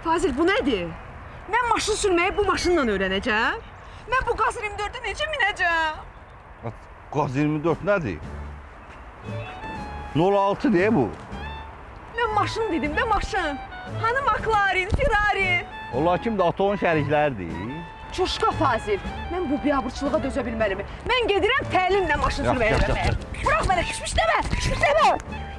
Fazil, bu nədir? Mən maşın sürməyi bu maşınla öyrənəcəm. Mən bu Qaz 24-ə necə minəcəm? Qaz 24 nədir? 06 deyə bu. Mən maşın dedim də maşın. Hani McLaren, Ferrari? Onlar kimdir? Aton şəriklərdir. Çuşqa Fazil, mən bu biabırçılığa dözə bilməliyim. Mən gedirəm təlimlə maşın sürməyi öyrənməyə. Bırax mənə, kişmiş demə, kişmiş demə.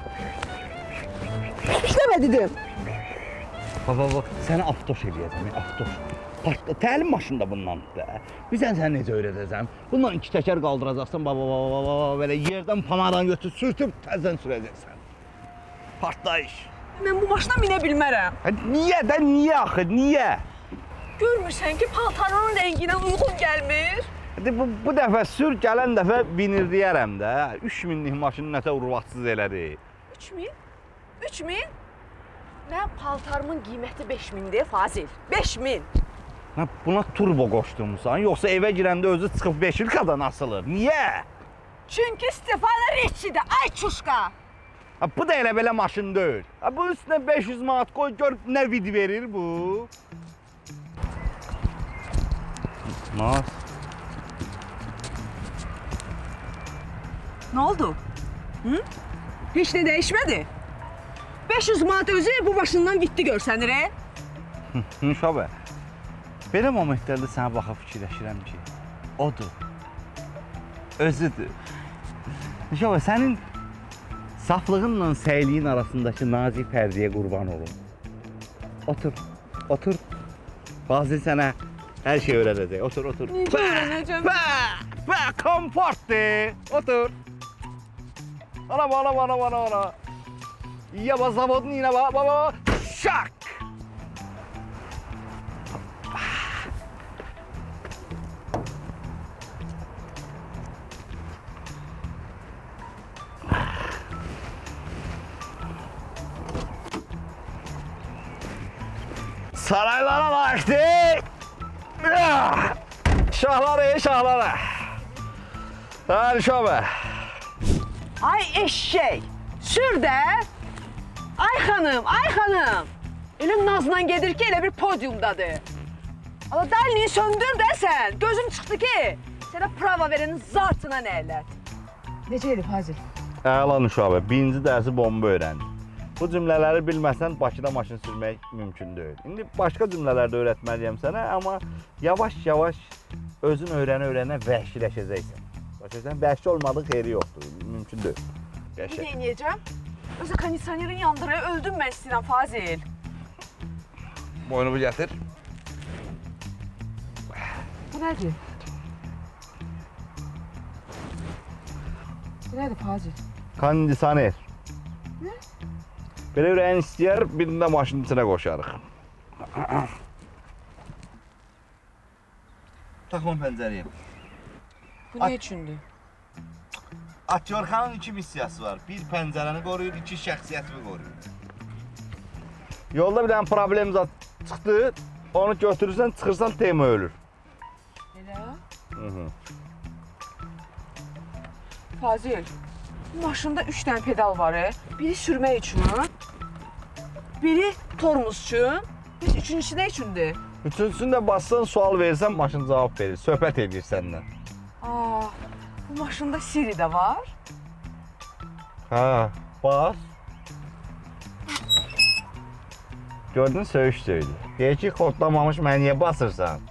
Kişmiş demə dedim. Bak, səni avtoş eləyəcəm, avtoş. Təlim maşını da bundandır da. Bizən səni necə öyrədəcəm? Bundan iki təkər qaldıracaqsan, belə yerdən panadan götür, sürtüb təzdən sürəcəksən. Partlayış. Mən bu maşına minə bilmərəm. Niyə də, niyə axı, niyə? Görmürsən ki, paltarının rənginə uyğun gəlmir. Bu dəfə sür, gələn dəfə binir deyərəm də. 3000'lik maşını nətə urvatsız elədi. 3000? 3000? Mən paltarımın qiyməti 5000'dir Fazil. 5000. Buna turbo qoşdurmusan, yoxsa evə girəndə özü çıxıb 5 ilkadan asılır. Niyə? Çünki Stefano Ricci'dir, ay çuşqa. Bu da elə belə maşın deyil. Bu üstünə 500 manat qoy, gör nə vid verir bu. Mas. Nə oldu? Hı? Heç nə dəyişmədi. 500 manat özü bu maşından gitti görsənir, Nüşabə, belə momentlərdə sənə baxıb fikirləşirəm ki, odur, özüdür. Nüşabə, sənin saflığınla səyliyin arasındakı nazik pərdəyə qurban olun. Otur, otur. Fazil sənə hər şey öyrədəcək. Otur, otur. Necə öyrənəcəm? Komfortdur. Otur. Ana. Ya bak zavodun yine bak. Şak. Saraylara vakti. Şahları. Hadi şöyle. Ay eşşək, sür də. Ay xanım. Elə nazla gedir ki, elə bir podyumdadır. Ala dalini söndür də sən. Gözüm çıxdı ki, sənə prava verənin zatına nə elət. Necə elif Fazil? Əla Nüşabə, birinci dərsi bomba öyrəndi. Bu cümlələri bilməsən Bakıda maşın sürmək mümkün deyil. İndi başqa cümlələr də öyrətməliyəm sənə, amma yavaş-yavaş özün öyrənə vəhşiləşəcəksən. Başlayacaqsan, vəhşi olmadığı xeyri yoxdur, mümkün deyil. Bir də eləyəcəm. Özü kondisionerin yandırıya öldüm mən istəyirəm Fazil. Boynumu gətir. Bu nədir? Bu nədir Fazil? Kondisioner. Nə? Belə ürəyin istəyər, birində maşının içinə qoşarıq. Taxmam pəncərəyə. Bu nə üçündür? Atyorxanın iki missiyası var. Bir pəncərəni qoruyur, iki şəxsiyyətimi qoruyur. Yolda bir dənə problem çıxdı, onu götürürsən, çıxırsan, tema ölür. Elə? Fazil, bu maşında 3 dənə pedal var. Biri sürmək üçün, biri tormuz üçün, heç üçüncüsü nə üçündür? Üçüncüsünü də bassan, sual verirsən, maşın cavab verir, söhbət edir səndən. Bu maşında Siri də var. Hə, bas. Gördün, söyüş söyledi. Deyir ki, kodlamamış mənə niyə basırsan?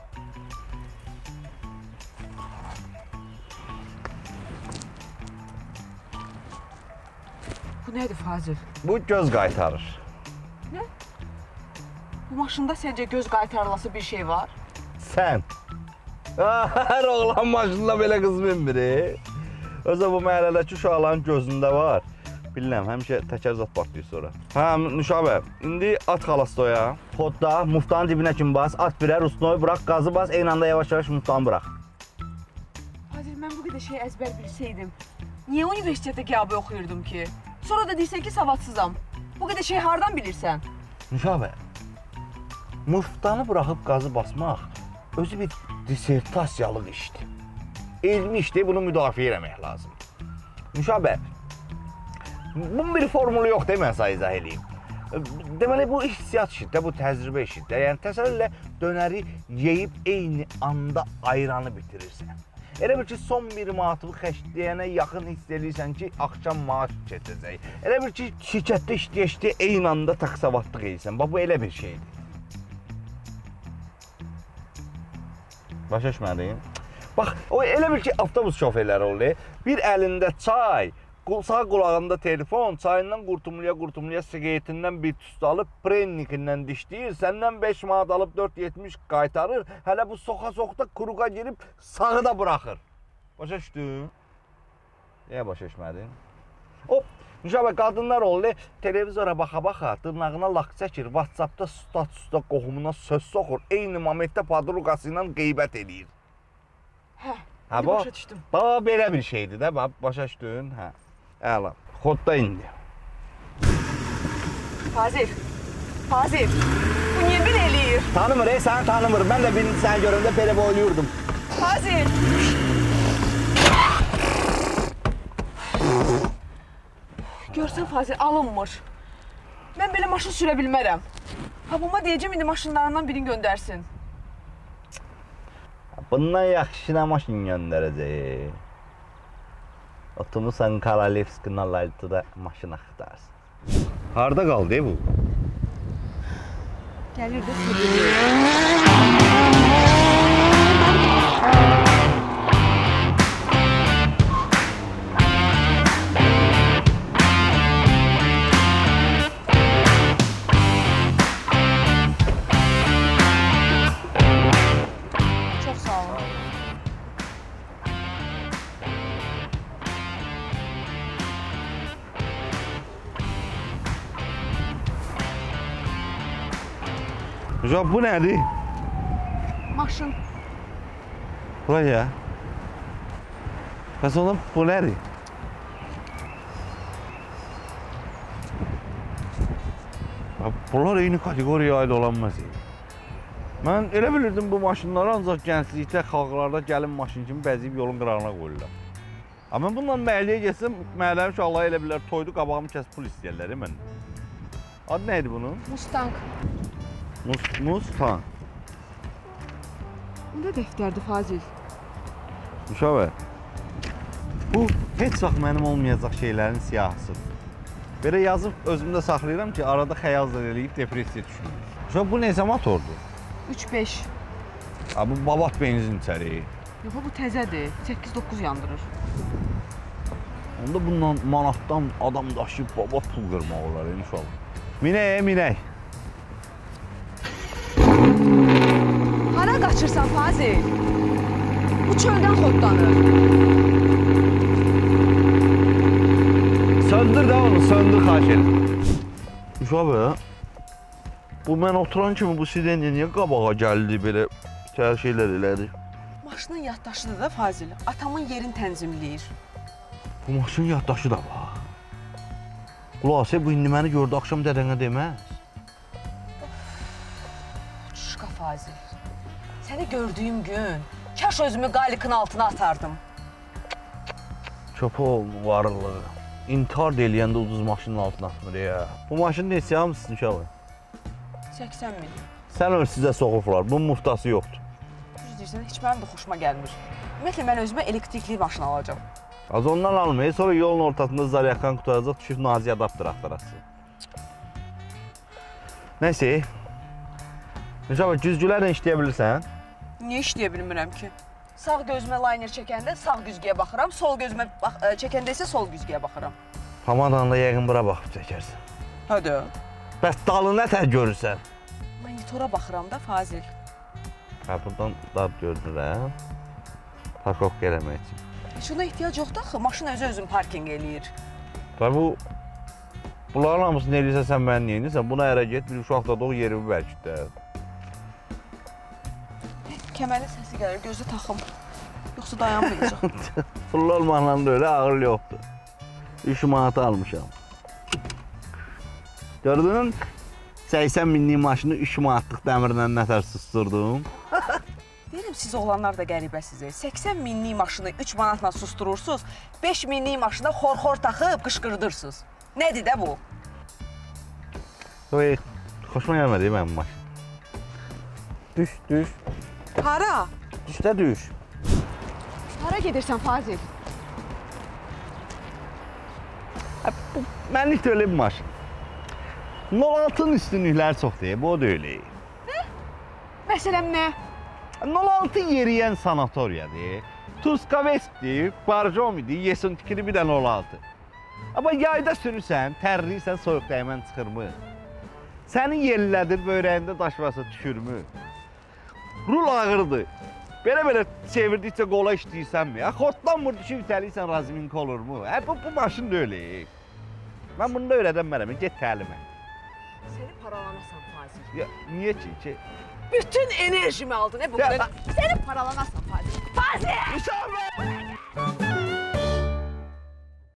Bu nədir Fazil? Bu göz qaytarır. Nə? Bu maşında səncə göz qaytarılası bir şey var? Sən. Hər oğlan maşında belə qız minmir. Özə bu məhəllədəki uşaqların gözündə var. Bilirəm, həmişə təkər zat partlayır sonra. Hə, Nüşabə, indi at xalastoya. Podda, muftanın dibinə kimi bas, at birə, rusnoyu bırax, qazı bas, eyni anda yavaş-yavaş muftanı bırax. Fazil, mən bu qədər şey əzbər bilsəydim, niyə universitetdə qəbul oxuyurdum ki? Sonra da deyirsən ki, savadsızam. Bu qədər şey hardan bilirsən? Nüşabə, muftanı bıraxıb qazı basmaq özü bir disertasiyalıq işdir. Elmi işdir, bunu müdafiə eləmək lazım. Nüşabə, bunun bir formulu yox, mən sana izah edeyim. Deməli, bu hissiyat işidir, bu təcrübə işidir. Yəni, təsəvvürlə dönəri yeyib eyni anda ayranı bitirirsən. Elə bil ki, son bir manatı xərcləyənə yaxın hiss edirsən ki, axşam maaş keçəcək. Elə bil ki, şirkətdə işləyə-işləyə eyni anda taksavatlıq edirsən. Bax, bu elə bir şeydir. Başa düşmədin? Bax, o elə bil ki, avtobus şoferləri olur. Bir əlində çay, sağ qulağında telefon, çayından qurtumluya siqaretindən bir tüst alıb, prennikindən dişləyir, səndən 5 manat alıb 4.70 qaytarır, hələ bu soxa-soxda kuruğa girib sağı da buraxır. Başa düşdün? Niyə başa düşmədin? Hop, Nüşabə, qadınlar olur, televizora baxa-baxa, dırnağına lak çəkir, WhatsAppda statusda qohumuna söz soxur, eyni momentdə padruqası ilə qeybət edir. Hə, başa düşdüm. Bax, belə bir şeydir də, başa düşdün? Hə. Əla, xodda indi. Fazil, bu niyə belə eləyir? Tanımır, səni tanımır. Mən də birinci səni görəndə belə boyluyordum. Fazil! Görsən Fazil, alınmır. Mən belə maşın sürə bilmərəm. Babama deyəcəm, indi maşınlarından birini göndərsin. Bundan yaxşı nə maşın göndərəcək? Oturmuşsan Korolevski Nalaltı'da maşın axtarsın. Harada qaldı bu? Gəlir də sürüyor. Çox sağ olun. Hocam bu nədir? Maşın. Buraya. Bəs oğlum bu nədir? Bunlar eyni kategoriyaya aid olanmaz. Mən elə bilirdim bu maşınları ancaq gənclikdə, xalqlarda gəlin maşın kimi bəziyib yolun qırağına qoyurlar. Amma bununla məhəlləyə gəlsəm, məhəllənin uşaqları elə bilirlər, toydu qabağımı kəs pul istəyərlər mən. Adı neydi bunun? Mustang. Mustang. Bu da dəftərdir Fazil. Müşavə, bu heç vaxt mənim olmayacaq şeylərin siyahısıdır. Belə yazıb özümdə saxlayıram ki, arada xəyal eləyib depressiya düşünürüm. Müşavə, bu neysə motordur? 3-5. Bu babat benzin içəri. Yox, bu təzədir. 8-9 yandırır. Onda bundan manatdan adam daşıyıb babat pul qırmaq olar inşallah. Minək. Hara qaçırsan Fazil? Bu çöldən xodlanır. Söndür də onu, söndür xahiş edim. Uşaq bu mən oturan kimi bu sidenya niyə qabağa gəldi belə hər şeylər elədi? Maşının yaddaşıdır da Fazil. Atamın yerini tənzimləyir. Bu maşının yaddaşı da var. Xülasə bu indi məni gördü, axşam dədənə deməz. Çuşqa Fazil. Səni gördüyüm gün kaş özümü qalikın altına atardım. Çöpol varlığı. İntihar eləyəndə ucuz maşının altına atmır ya. Bu maşın neçə hamısın uşağı? 80 min. Sən ör sizə soxublar, bunun muftası yoxdur. Düz deyirsən, heç mənim də xoşuma gəlmir. Ümumiyyətlə, mən özümə elektrikli maşın alacağım. Az ondan almayı, sonra yolun ortasında zaryakan qutaracaq, düşüb nazi adaptır axtarası. Nəysə, Müşabə, güzgülərlə işləyə bilirsən? Niyə işləyə bilmirəm ki? Sağ gözümə layner çəkəndə sağ güzgüyə baxıram, sol gözümə çəkəndə isə sol güzgüyə baxıram. Hamadanla yəqin bura baxıb çəkərsən. Hədə. Bəs dalı nətər görürsən? Monitora baxıram da Fazil. Buradan dad görürəm. Parkovka eləmək üçün. Heç ona ehtiyac yoxdur axı, maşın özü parkinq eləyir. Bunların hamısını eləyirsən, sən mənə niyə edirsən? Buna ərə get, bir uşaq da doğu yerimi bəlkə də. Kəməli səsi gəlir, gözü taxım. Yoxsa dayanmayacaq. Pullu olmaqla da öyle ağır yoxdur. 3 manatı almışam. Gördün? 80 minlik maşını 3 manatlıq dəmirlə nətər susturdum. Deyirəm, siz oğlanlar da qəribəsiz. 80 minlik maşını 3 manatla susturursunuz, 5 minlik maşına xor-xor taxıb qışqırdırsınız. Nədir də bu? Oy, xoşuma gəlmədi mənim maşın. Düş, düş. Hara? Düş də düş. Hara gedirsən Fazil? Bu mənlik də öyle bir maşın. 06'nın üstünlükləri çox deyil, bu o da öyle. Məsələn nə? 06 yeriyən sanatoriyadır. Tuskavestdir, Barjomidir, Yesuntikili bir dənə 06. Amma yayda sürürsən, tərliysən, soyuq dəymən çıxırmı? Səni yellədir, böyrəyində daş varsa tükürmü? Rul ağırdır. Belə çevirdikcə qola işləyirsənmi? Xortdan vur düşüb itəliysən razminka olurmu? Bu maşın da öyle. Mən bunu da öyrədənmərəm, get təlimə. Səni paralanasan Fazil. Ya, niyə ki? Bütün enerjimi aldın bu qədər. Səni paralanasan Fazil. Fazil!